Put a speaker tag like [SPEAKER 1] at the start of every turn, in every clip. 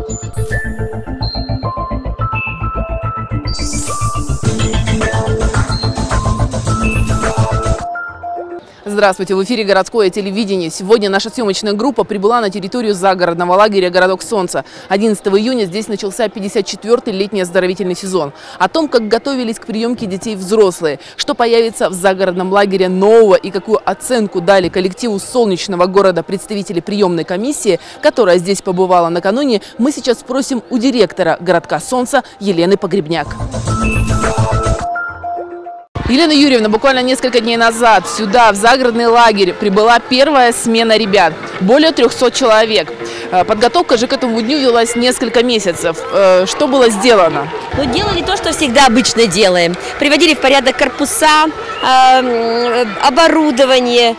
[SPEAKER 1] Здравствуйте, в эфире городское телевидение. Сегодня наша съемочная группа прибыла на территорию загородного лагеря «Городок Солнца». 11 июня здесь начался 54-й летний оздоровительный сезон. О том, как готовились к приемке детей взрослые, что появится в загородном лагере нового и какую оценку дали коллективу солнечного города представители приемной комиссии, которая здесь побывала накануне, мы сейчас спросим у директора «Городка Солнца» Елены Погребняк. Елена Юрьевна, буквально несколько дней назад сюда, в загородный лагерь, прибыла первая смена ребят. Более 300 человек. Подготовка же к этому дню велась несколько месяцев. Что было сделано?
[SPEAKER 2] Мы делали то, что всегда обычно делаем. Приводили в порядок корпуса, оборудование.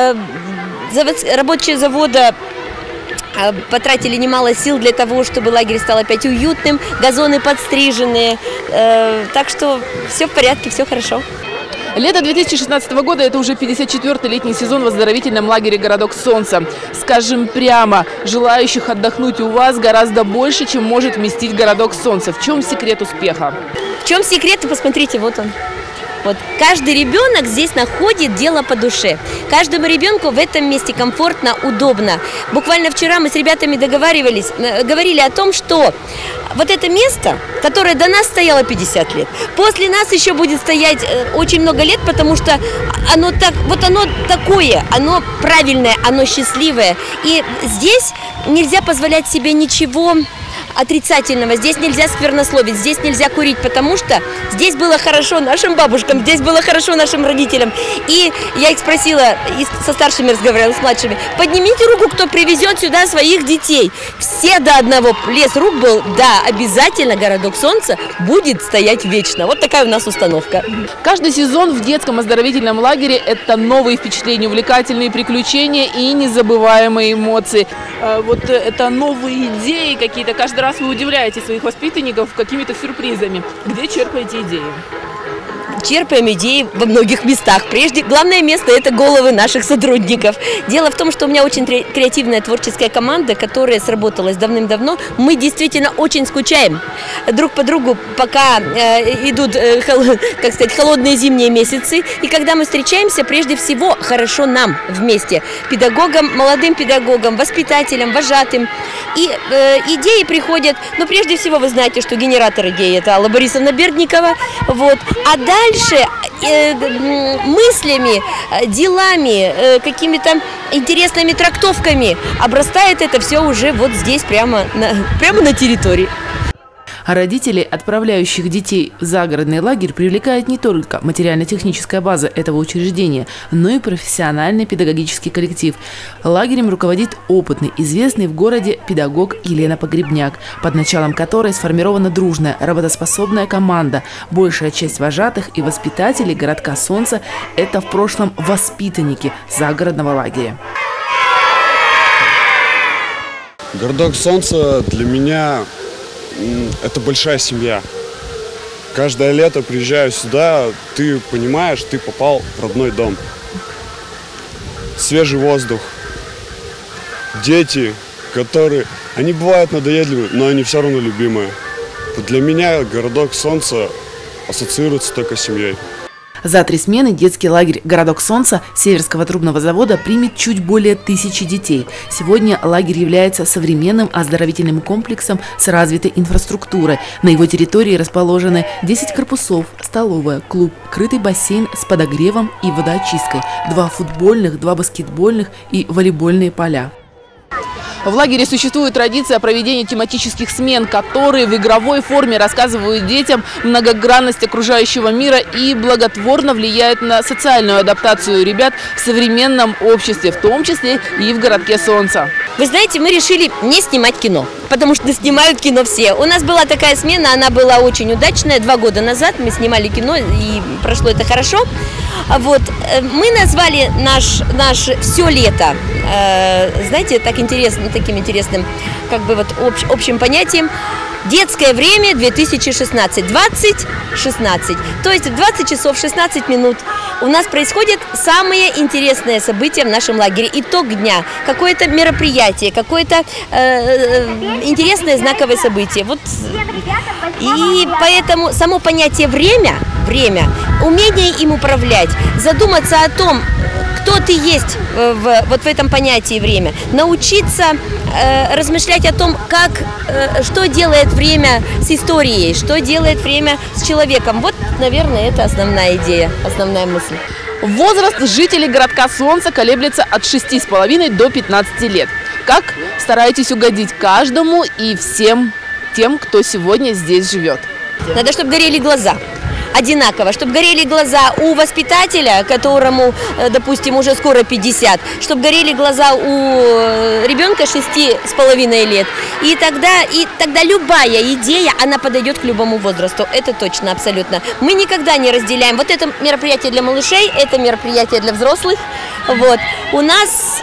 [SPEAKER 2] Рабочие завода потратили немало сил для того, чтобы лагерь стал опять уютным, газоны подстриженные. Так что все в порядке, все хорошо.
[SPEAKER 1] Лето 2016 года – это уже 54-й летний сезон в оздоровительном лагере «Городок Солнца». Скажем прямо, желающих отдохнуть у вас гораздо больше, чем может вместить «Городок Солнца». В чем секрет успеха?
[SPEAKER 2] В чем секрет? Посмотрите, вот он. Вот. Каждый ребенок здесь находит дело по душе. Каждому ребенку в этом месте комфортно, удобно. Буквально вчера мы с ребятами говорили о том, что вот это место, которое до нас стояло 50 лет, после нас еще будет стоять очень много лет, потому что оно такое, оно правильное, оно счастливое. И здесь нельзя позволять себе ничего отрицательного, здесь нельзя сквернословить, здесь нельзя курить, потому что здесь было хорошо нашим бабушкам, здесь было хорошо нашим родителям. И я их спросила, и со старшими разговаривала, с младшими: поднимите руку, кто привезет сюда своих детей. Все до одного, плеск рук был: да, обязательно «Городок Солнца» будет стоять вечно. Вот такая у нас установка.
[SPEAKER 1] Каждый сезон в детском оздоровительном лагере – это новые впечатления, увлекательные приключения и незабываемые эмоции. Вот это новые идеи какие-то. Каждый раз вы удивляете своих воспитанников какими-то сюрпризами. Где черпаете идеи?
[SPEAKER 2] Черпаем идеи во многих местах. Главное место – это головы наших сотрудников. Дело в том, что у меня очень креативная творческая команда, которая сработалась давным-давно. Мы действительно очень скучаем друг по другу, пока идут, как сказать, холодные зимние месяцы. И когда мы встречаемся, прежде всего, хорошо нам вместе. Педагогам, молодым педагогам, воспитателям, вожатым. И идеи приходят, но прежде всего вы знаете, что генератор идей – это Алла Борисовна Бердникова. Вот. А дальше мыслями, делами, какими-то интересными трактовками обрастает это все уже вот здесь, прямо на территории.
[SPEAKER 1] А родителей, отправляющих детей в загородный лагерь, привлекает не только материально-техническая база этого учреждения, но и профессиональный педагогический коллектив. Лагерем руководит опытный, известный в городе педагог Елена Погребняк, под началом которой сформирована дружная, работоспособная команда. Большая часть вожатых и воспитателей «Городка Солнца» – это в прошлом воспитанники загородного лагеря.
[SPEAKER 3] «Городок Солнца» для меня – это большая семья. Каждое лето приезжаю сюда, ты понимаешь, ты попал в родной дом. Свежий воздух, дети, они бывают надоедливы, но они все равно любимые. Для меня «Городок Солнца» ассоциируется только с семьей.
[SPEAKER 1] За 3 смены детский лагерь «Городок Солнца» Северского трубного завода примет чуть более 1000 детей. Сегодня лагерь является современным оздоровительным комплексом с развитой инфраструктурой. На его территории расположены 10 корпусов, столовая, клуб, крытый бассейн с подогревом и водоочисткой, 2 футбольных, 2 баскетбольных и волейбольные поля. В лагере существует традиция проведения тематических смен, которые в игровой форме рассказывают детям многогранность окружающего мира и благотворно влияют на социальную адаптацию ребят в современном обществе, в том числе и в «Городке Солнца».
[SPEAKER 2] Вы знаете, мы решили не снимать кино, потому что снимают кино все. У нас была такая смена, она была очень удачная. 2 года назад мы снимали кино, и прошло это хорошо. Вот. Мы назвали наше все лето, знаете, таким интересным, как бы вот общим понятием Детское время 2016, 20-16. То есть в 20 часов 16 минут у нас происходит самое интересное событие в нашем лагере. Итог дня, какое-то мероприятие, какое-то интересное знаковое событие. Вот. И поэтому само понятие время, умение им управлять, задуматься о том, кто ты есть вот в этом понятии время, научиться размышлять о том, что делает время с историей, что делает время с человеком. Вот, наверное, это основная идея, основная мысль.
[SPEAKER 1] Возраст жителей городка Солнца колеблется от 6,5 до 15 лет. Как стараетесь угодить каждому и всем тем, кто сегодня здесь живет?
[SPEAKER 2] Надо, чтобы горели глаза. Одинаково, чтобы горели глаза у воспитателя, которому, допустим, уже скоро 50, чтобы горели глаза у ребенка 6,5 лет. И тогда любая идея, она подойдет к любому возрасту. Это точно, абсолютно. Мы никогда не разделяем. Вот это мероприятие для малышей, это мероприятие для взрослых. Вот. У нас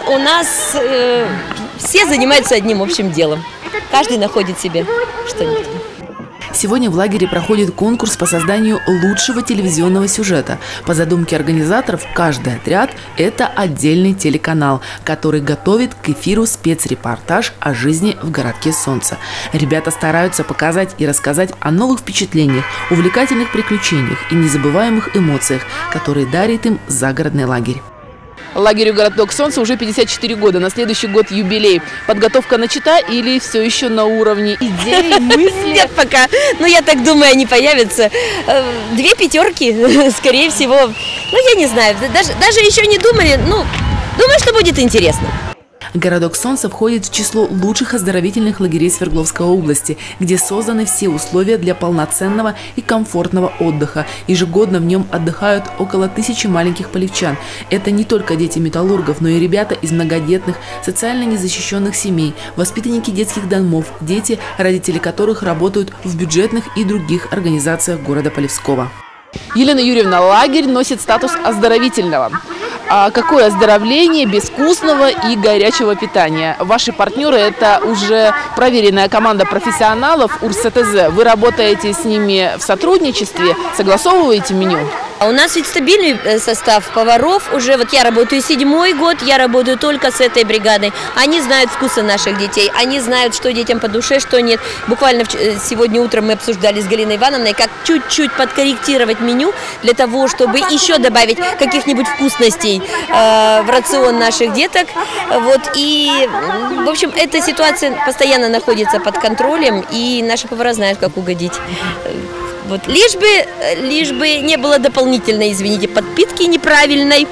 [SPEAKER 2] все занимаются одним общим делом. Каждый находит себе что-нибудь.
[SPEAKER 1] Сегодня в лагере проходит конкурс по созданию лучшего телевизионного сюжета. По задумке организаторов, каждый отряд – это отдельный телеканал, который готовит к эфиру спецрепортаж о жизни в городке Солнца. Ребята стараются показать и рассказать о новых впечатлениях, увлекательных приключениях и незабываемых эмоциях, которые дарит им загородный лагерь. Лагерю «Городок Солнца» уже 54 года. На следующий год юбилей. Подготовка начата или все еще на уровне идей, мыслей?
[SPEAKER 2] Нет пока. Но я так думаю, они появятся. 2 пятерки, скорее всего. Ну, я не знаю. Даже еще не думали. Ну, думаю, что будет интересно.
[SPEAKER 1] Городок Солнца входит в число лучших оздоровительных лагерей Свердловской области, где созданы все условия для полноценного и комфортного отдыха. Ежегодно в нем отдыхают около 1000 маленьких полевчан. Это не только дети металлургов, но и ребята из многодетных, социально незащищенных семей, воспитанники детских домов, дети, родители которых работают в бюджетных и других организациях города Полевского. Елена Юрьевна, лагерь носит статус оздоровительного. А какое оздоровление без вкусного и горячего питания? Ваши партнеры – это уже проверенная команда профессионалов УрсТЗ. Вы работаете с ними в сотрудничестве, согласовываете меню?
[SPEAKER 2] У нас ведь стабильный состав поваров. Уже вот я работаю 7-й год, я работаю только с этой бригадой. Они знают вкусы наших детей, они знают, что детям по душе, что нет. Буквально сегодня утром мы обсуждали с Галиной Ивановной, как чуть-чуть подкорректировать меню для того, чтобы еще добавить каких-нибудь вкусностей в рацион наших деток. Вот. И, в общем, эта ситуация постоянно находится под контролем, и наши повара знают, как угодить. Вот. Лишь бы не было дополнительной, извините, подпитки неправильной,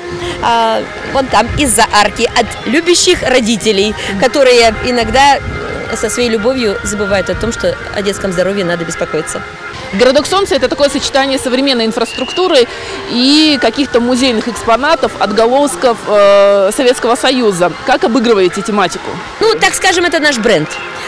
[SPEAKER 2] вон там из-за арки от любящих родителей, которые иногда со своей любовью забывают о том, что о детском здоровье надо беспокоиться.
[SPEAKER 1] Городок Солнца – это такое сочетание современной инфраструктуры и каких-то музейных экспонатов, отголосков Советского Союза. Как обыгрываете тематику?
[SPEAKER 2] Ну, так скажем, это наш бренд.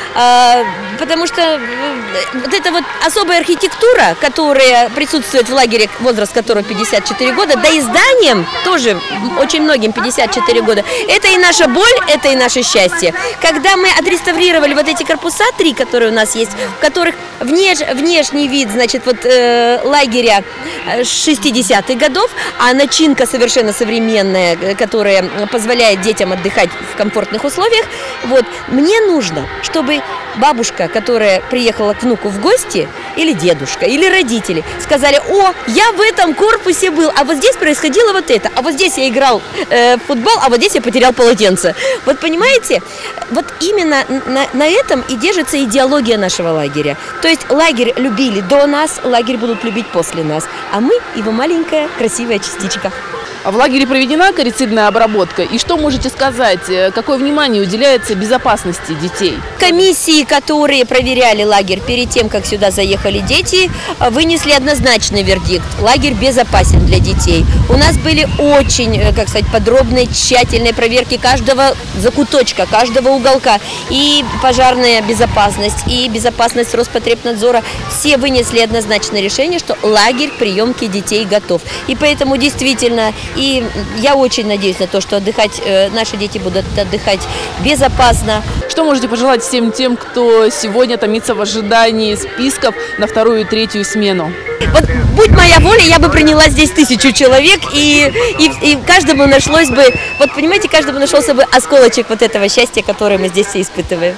[SPEAKER 2] Потому что вот эта вот особая архитектура, которая присутствует в лагере, возраст которого 54 года, да и зданием тоже очень многим 54 года, это и наша боль, это и наше счастье. Когда мы отреставрировали вот эти корпуса 3, которые у нас есть, в которых внешний вид, значит, вот лагеря 60-х годов, а начинка совершенно современная, которая позволяет детям отдыхать в комфортных условиях, вот, мне нужно, чтобы бабушка, которая приехала к внуку в гости, или дедушка, или родители, сказали: о, я в этом корпусе был, а вот здесь происходило вот это, а вот здесь я играл в футбол, а вот здесь я потерял полотенце. Вот понимаете, вот именно на этом и держится идеология нашего лагеря. То есть лагерь любили до нас, лагерь будут любить после нас, а мы его маленькая красивая частичка.
[SPEAKER 1] А в лагере проведена корицидная обработка. И что можете сказать, какое внимание уделяется безопасности детей?
[SPEAKER 2] Комиссии, которые проверяли лагерь перед тем, как сюда заехали дети, вынесли однозначный вердикт. Лагерь безопасен для детей. У нас были очень, как сказать, подробные, тщательные проверки каждого закуточка, каждого уголка. И пожарная безопасность, и безопасность Роспотребнадзора. Все вынесли однозначное решение, что лагерь к приемке детей готов. И поэтому действительно И я очень надеюсь на то, что наши дети будут отдыхать безопасно.
[SPEAKER 1] Что можете пожелать всем тем, кто сегодня томится в ожидании списков на вторую и третью смену?
[SPEAKER 2] Вот будь моя воля, я бы приняла здесь 1000 человек, и каждому нашлось бы, вот понимаете, каждому нашелся бы осколочек вот этого счастья, которое мы здесь все испытываем.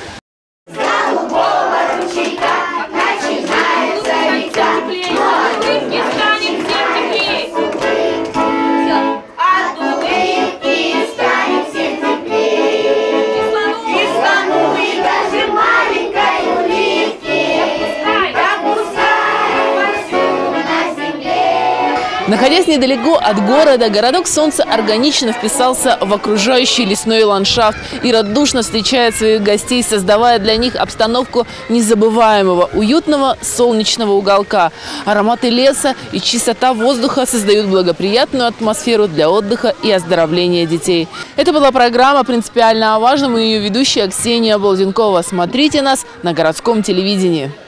[SPEAKER 1] Находясь недалеко от города, городок Солнца органично вписался в окружающий лесной ландшафт и радушно встречает своих гостей, создавая для них обстановку незабываемого, уютного солнечного уголка. Ароматы леса и чистота воздуха создают благоприятную атмосферу для отдыха и оздоровления детей. Это была программа «Принципиально о важном» и ее ведущая Ксения Болденкова. Смотрите нас на городском телевидении.